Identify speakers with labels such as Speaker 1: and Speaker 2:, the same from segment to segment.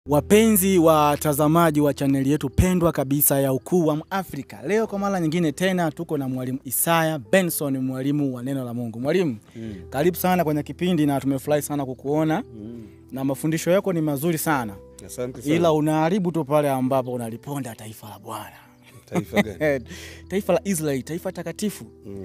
Speaker 1: Wapenzi watazamaji wa chaneli yetu pendwa kabisa ya Ukuu wa Afrika. Leo kwa mara nyingine tena tuko na mwalimu Isaya Benson, mwalimu wa neno la Mungu. Mwalimu, karibu sana kwenye kipindi na tumefurahi sana kukuona. Na mafundisho yako ni mazuri sana.
Speaker 2: Asante sana.
Speaker 1: Ila unaharibu tu pale ambapo unaliponda taifa la Bwana.
Speaker 2: Taifa gani?
Speaker 1: Taifa la Israeli, taifa takatifu.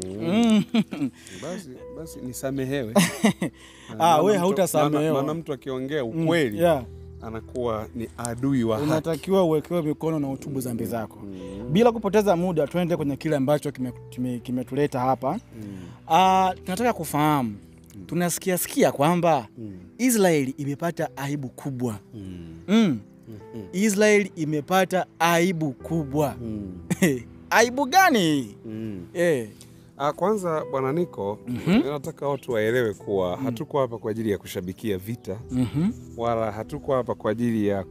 Speaker 2: Basi nisamehewe.
Speaker 1: Wewe hautasamehewa.
Speaker 2: Maana mtu akiongea ukweli anakuwa ni adui wa haki.
Speaker 1: Unatakiwa uwekewe mikono na utubu dhambi zako. Bila kupoteza muda tuende kwenye kile ambacho kimetuleta hapa. Tunataka kufahamu. Tunasikia kwamba Israeli imepata aibu kubwa. Israeli imepata aibu kubwa. Aibu gani?
Speaker 2: Kwanza Bwana Niko, nataka watu waelewe kuwa hatuko hapa kwa ajili ya kushabikia vita. Wala hatuko hapa kwa ajili ya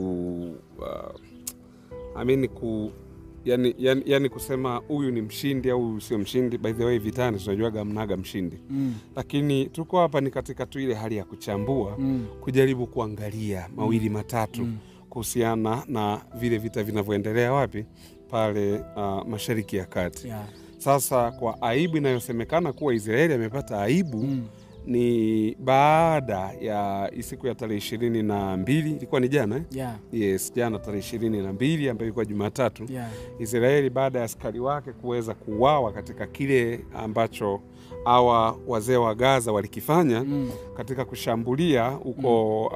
Speaker 2: yani kusema huyu ni mshindi au huyu sio mshindi. By the way, vitani tunajuaga mnaga mshindi. Lakini tuko hapa ni katika tu ile hali ya kuchambua, kujaribu kuangalia mawili matatu kuhusiana na vile vita vinavyoendelea wapi pale Mashariki ya Kati. Sasa kwa aibu inayosemekana kuwa Israeli amepata aibu ni baada ya siku ya tarehe 22, ilikuwa ni jana Yes, jana tarehe 22 ambayo ilikuwa Jumatatu. Israeli baada ya askari wake kuweza kuuawa katika kile ambacho hawa wazee wa Gaza walikifanya katika kushambulia huko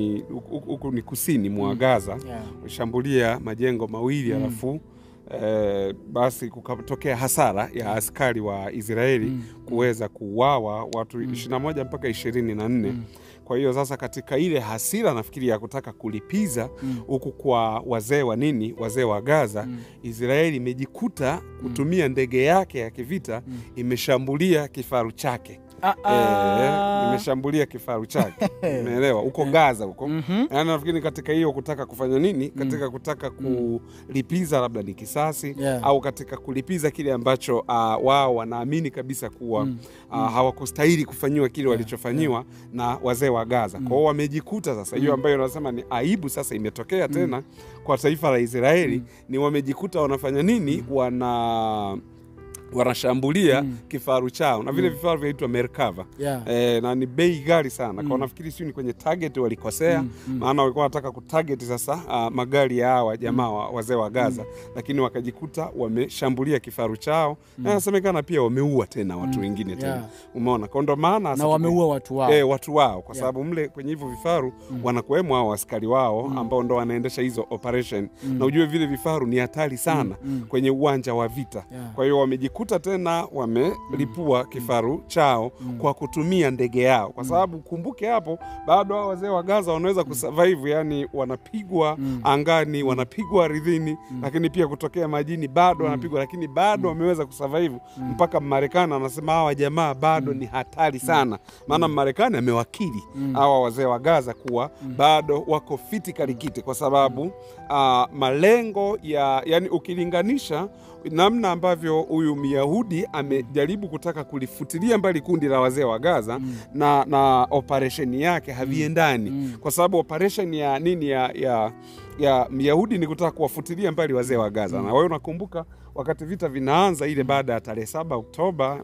Speaker 2: ni kusini mwa Gaza. Kushambulia majengo mawili alafu basi kukatokea hasara ya askari wa Israeli kuweza kuuawa watu 21 mpaka 24. Kwa hiyo sasa katika ile hasira nafikiri ya kutaka kulipiza huku kwa wazee wa Gaza, Israeli imejikuta kutumia ndege yake ya kivita imeshambulia kifaru chake. Imeshambulia kifaru chake. Umeelewa? Huko Gaza huko. Yaani nafikiri katika hiyo kutaka kufanya nini? Katika kutaka kulipiza labda ni kisasi au katika kulipiza kile ambacho wao wanaamini kabisa kuwa hawakustahili kufanyiwa kile walichofanyiwa na wazee wa Gaza. Kwa hiyo wamejikuta sasa hiyo ambayo nasema ni aibu sasa imetokea tena kwa taifa la Israeli, ni wamejikuta wanafanya nini? Wanashambulia kifaru chao na vile vifaru vinaitwa Merkava. Na ni bei ghali sana. Kwa nafikiri sio ni kwenye target walikosea, maana walikuwa wanataka kutarget sasa magari ya hawa jamaa wazee wa Gaza, lakini wakajikuta wameshambulia kifaru chao. Na inasemekana pia wameua tena watu wengine tena. Umeona? Kwa ndo maana
Speaker 1: na wameua watu wao.
Speaker 2: Watu wao kwa sababu mle kwenye hivyo vifaru wanakuwemo hao askari wao ambao ndo wanaendesha hizo operation. Na ujue vile vifaru ni hatari sana kwenye uwanja wa vita. Kwa hiyo wamejikuta tena wamelipua kifaru chao kwa kutumia ndege yao, kwa sababu kumbuke hapo bado hao wazee wa Gaza wanaweza kusurvive, yani wanapigwa angani, wanapigwa ardhini, lakini pia kutokea majini bado wanapigwa, lakini bado wameweza kusurvive mpaka Marekani anasema hawa jamaa bado ni hatari sana. Maana Marekani amewakili hawa wazee wa Gaza kuwa bado wako fiti kalikiti, kwa sababu malengo yani ukilinganisha namna ambavyo huyu Myahudi amejaribu kutaka kulifutilia mbali kundi la wazee wa Gaza na operation yake haviendani, kwa sababu operation ya nini ya Myahudi ni kutaka kuwafutilia mbali wazee wa Gaza. Na wewe unakumbuka wakati vita vinaanza ile baada ya tarehe 7 Oktoba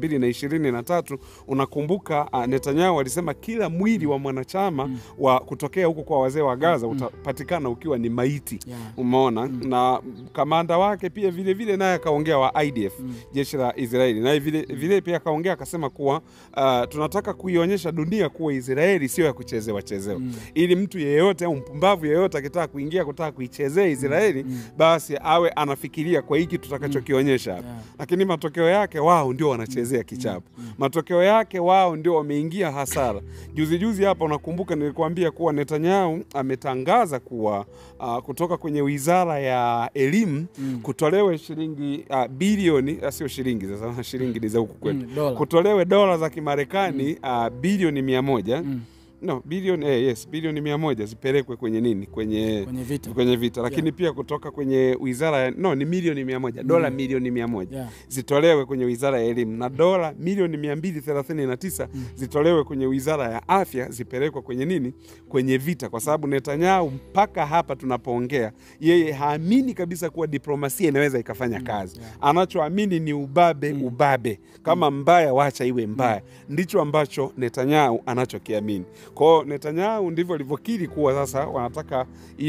Speaker 2: 2023, unakumbuka Netanyahu alisema kila mwili wa mwanachama wa kutokea huko kwa wazee wa Gaza utapatikana ukiwa ni maiti. Umeona? Na kamanda wake pia vile naye akaongea wa IDF, jeshi la Israeli, na vile pia akaongea akasema kuwa tunataka kuionyesha dunia kuwa Israeli sio ya kuchezewa, ili mtu yeyote au mpumbavu yeyote akitaka kuingia kutaka kuichezea Israeli basi awe anafikiria kwa hiki tutakachokionyesha hapa. Lakini matokeo yake wao ndio wanachezea kichapo. Matokeo yake wao ndio wameingia hasara. Juzi hapa unakumbuka nilikwambia kuwa Netanyahu ametangaza kuwa kutoka kwenye wizara ya elimu kutolewe shilingi bilioni, sio shilingi sasa, shilingi ni za huku kwetu, kutolewe dola za Kimarekani bilioni 100 No, bilioni bilioni 100 zipelekwe kwenye nini? Kwenye vita. Lakini pia kutoka kwenye wizara ni milioni 100, dola milioni 100 zitolewe kwenye wizara ya elimu, na dola milioni 239 zitolewe kwenye wizara ya afya, zipelekwe kwenye nini? Kwenye vita. Kwa sababu Netanyahu mpaka hapa tunapoongea, yeye haamini kabisa kuwa diplomasia inaweza ikafanya kazi. Anachoamini ni ubabe. Kama mbaya wacha iwe mbaya. Ndicho ambacho Netanyahu anachokiamini. Kwa Netanyahu ndivyo alivyokiri kuwa sasa wanataka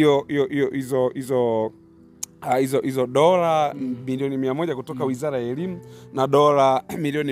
Speaker 2: hizo dola milioni 100 kutoka wizara ya elimu na dola milioni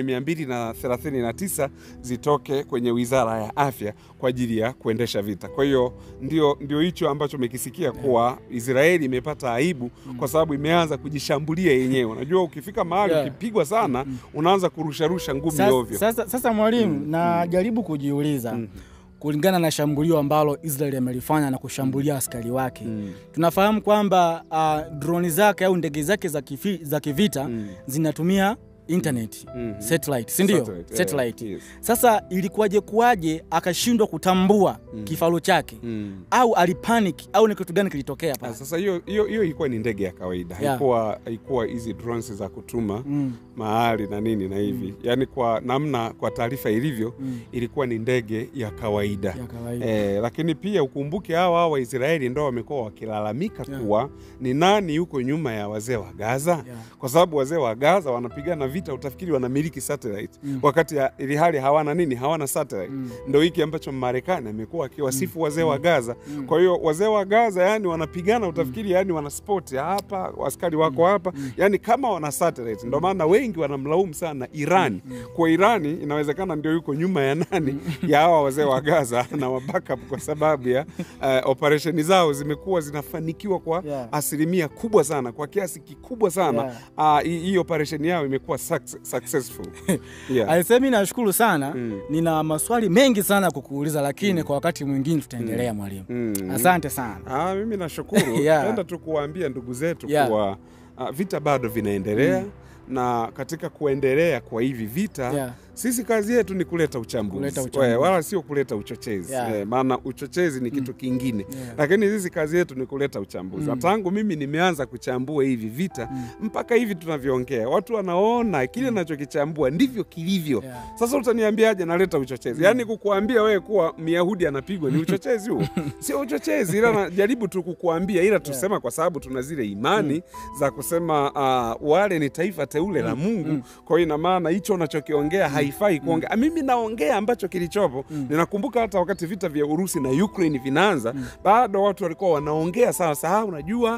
Speaker 2: 239 zitoke kwenye wizara ya afya kwa ajili ya kuendesha vita. Kwa hiyo ndio hicho ambacho umekisikia kuwa Israeli imepata aibu kwa sababu imeanza kujishambulia yenyewe. Unajua ukifika mahali ukipigwa sana unaanza kurusha ngumi ovyo.
Speaker 1: Sasa mwalimu, najaribu kujiuliza kulingana na shambulio ambalo Israeli amelifanya na kushambulia askari wake. Tunafahamu kwamba drone zake au ndege zake za kivita zinatumia internet, satellite, si ndio? Satellite. Yes. Sasa ilikuwaje akashindwa kutambua kifaru chake? Au alipanic au ni kitu gani kilitokea pale?
Speaker 2: Sasa hiyo ilikuwa ni ndege ya kawaida. Haikuwa hizi drones za kutuma mahali na nini na hivi. Yaani kwa taarifa ilivyo ilikuwa ni ndege ya kawaida. Lakini pia ukumbuke hawa wa Israeli ndio wamekuwa wakilalamika kuwa ni nani yuko nyuma ya wazee wa Gaza? Kwa sababu wazee wa Gaza wanapigana vita, utafikiri wanamiliki satellite wakati ili hali hawana satellite. Ndio hiki ambacho Marekani amekuwa akiwasifu wazee wa Gaza. Kwa hiyo wazee wa Gaza yani wanapigana, utafikiri yani wana sport hapa, askari wako hapa, yani kama wana satellite. Ndio maana wengi wanamlaumu sana Iran. Kwa Irani inawezekana ndio yuko nyuma ya nani ya hawa wazee wa Gaza na wa backup, kwa sababu ya operation zao zimekuwa zinafanikiwa kwa asilimia kubwa sana, kwa kiasi kikubwa sana. Hii operation yao imekuwa successful.
Speaker 1: Alisema nashukuru sana. Nina maswali mengi sana kukuuliza, lakini kwa wakati mwingine tutaendelea mwalimu. Asante sana.
Speaker 2: Mimi nashukuru. Naenda tu kuwaambia ndugu zetu kuwa vita bado vinaendelea. Na katika kuendelea kwa hivi vita sisi kazi yetu ni kuleta uchambuzi. Wala sio kuleta uchochezi. Maana uchochezi ni kitu kingine. Lakini sisi kazi yetu ni kuleta uchambuzi. Tangu mimi nimeanza kuchambua hivi vita mpaka hivi tunavyoongea, watu wanaona kile ninachokichambua ndivyo kilivyo. Sasa utaniambiaje naleta uchochezi? Yaani kukuambia wewe kuwa Myahudi anapigwa ni uchochezi huo? Sio uchochezi, ila najaribu tu kukuambia, ila tusema kwa sababu tuna zile imani za kusema wale ni taifa teule la Mungu. Kwa hiyo ina maana hicho unachokiongea haifai kuongea. Mimi naongea ambacho kilichopo. Ninakumbuka hata wakati vita vya Urusi na Ukraine vinaanza, bado watu walikuwa wanaongea sawa, unajua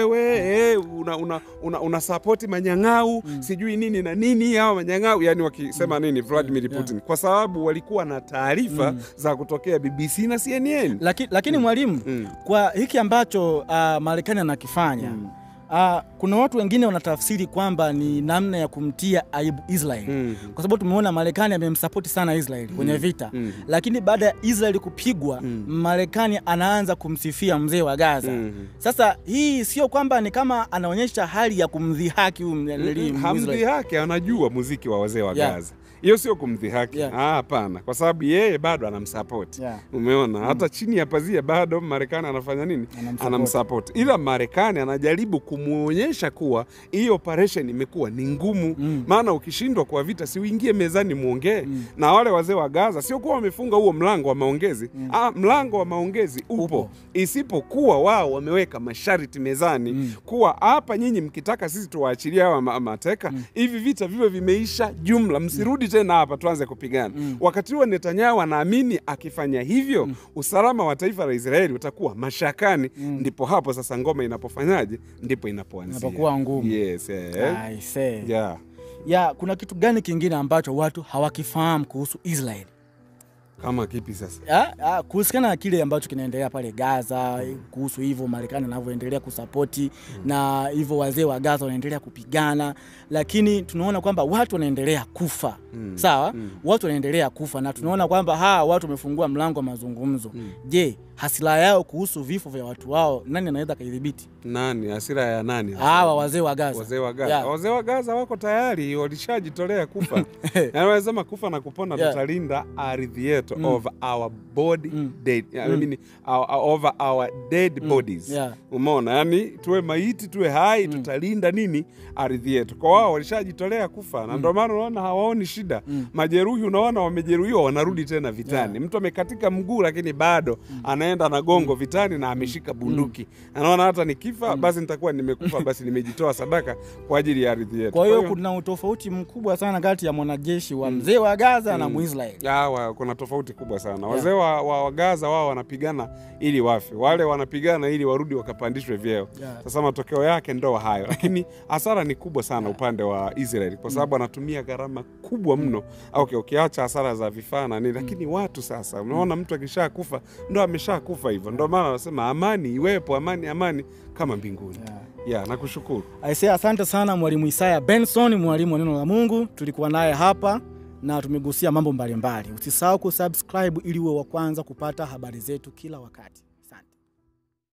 Speaker 2: wewe una support manyang'au, sijui nini na nini hao manyang'au, yani wakisema nini Vladimir Putin, kwa sababu walikuwa na taarifa za kutokea BBC na CNN.
Speaker 1: Lakini mwalimu, kwa hiki ambacho Marekani anakifanya, kuna watu wengine wanatafsiri kwamba ni namna ya kumtia aibu Israeli. Kwa sababu tumeona Marekani amemsupport sana Israeli kwenye vita. Lakini baada ya Israeli kupigwa, Marekani anaanza kumsifia mzee wa Gaza. Sasa hii sio kwamba ni kama anaonyesha hali ya kumdhihaki
Speaker 2: hamdhihaki, anajua muziki wa wazee wa Gaza. Hiyo sio kumdhihaki. Hapana, kwa sababu yeye bado anamsupport. Umeona? Hata chini ya pazia bado Marekani anafanya nini? Anamsupport. Ila Marekani anajaribu kumuonyesha kuwa hii operation imekuwa ni ngumu. Maana ukishindwa kwa vita si uingie mezani muongee. Na wale wazee wa Gaza sio kuwa wamefunga huo mlango wa maongezi. Mlango wa maongezi upo. Isipokuwa wao wameweka masharti mezani kuwa hapa nyinyi mkitaka sisi tuwaachilie hawa mateka, hivi vita viwe vimeisha jumla, msirudi tena hapa tuanze kupigana. Wakati huo Netanyahu anaamini akifanya hivyo usalama wa taifa la Israeli utakuwa mashakani. Ndipo hapo sasa ngoma inapofanyaje? Ndipo inapoanzia.
Speaker 1: Inapokuwa ngumu.
Speaker 2: Yes.
Speaker 1: I say. Kuna kitu gani kingine ambacho watu hawakifahamu kuhusu Israeli?
Speaker 2: Kama kipi sasa?
Speaker 1: Kuhusiana na kile ambacho kinaendelea pale Gaza, kuhusu hivyo Marekani anavyoendelea kusapoti na hivyo wazee wa Gaza wanaendelea kupigana, lakini tunaona kwamba watu wanaendelea kufa. Sawa? Watu wanaendelea kufa na tunaona kwamba watu wamefungua mlango wa mazungumzo. Je, hasira yao kuhusu vifo vya watu wao, nani anaweza kaidhibiti?
Speaker 2: Nani? Hasira ya nani?
Speaker 1: Hawa wazee wa Gaza.
Speaker 2: Wazee wa Gaza. Wazee wa Gaza wako tayari, walishajitolea kufa. Yaani wanasema kufa na kupona, tutalinda ardhi yetu over our body dead. I mean over our dead bodies. Umeona? Yaani tuwe maiti tuwe hai, tutalinda nini? Ardhi yetu. Kwa wao walishajitolea kufa na ndio maana unaona hawaoni shida. Majeruhi unaona wamejeruhiwa wanarudi tena vitani. Mtu amekatika mguu lakini bado anaenda na gongo vitani na ameshika bunduki. Anaona hata nikifa basi nitakuwa nimekufa, basi nimejitoa sadaka kwa ajili ya ardhi yetu.
Speaker 1: Kwa hiyo kuna utofauti mkubwa sana kati ya mwanajeshi wa mzee wa Gaza na Muisraeli.
Speaker 2: Kuna tofauti kubwa sana. Wazee wa Gaza wao wanapigana ili wafe. Wale wanapigana ili warudi wakapandishwe vyeo. Sasa matokeo yake ndo hayo. Lakini hasara ni kubwa sana upande wa Israeli kwa sababu anatumia gharama kubwa mno. Ukiacha hasara za vifaa na nini, lakini watu sasa unaona mtu akishakufa ndo ameshakufa hivyo. Ndio maana wanasema amani iwepo, amani kama mbinguni. Nakushukuru.
Speaker 1: Asante sana Mwalimu Isaya Benson, mwalimu wa neno la Mungu. Tulikuwa naye hapa na tumegusia mambo mbalimbali. Usisahau kusubscribe ili uwe wa kwanza kupata habari zetu kila wakati.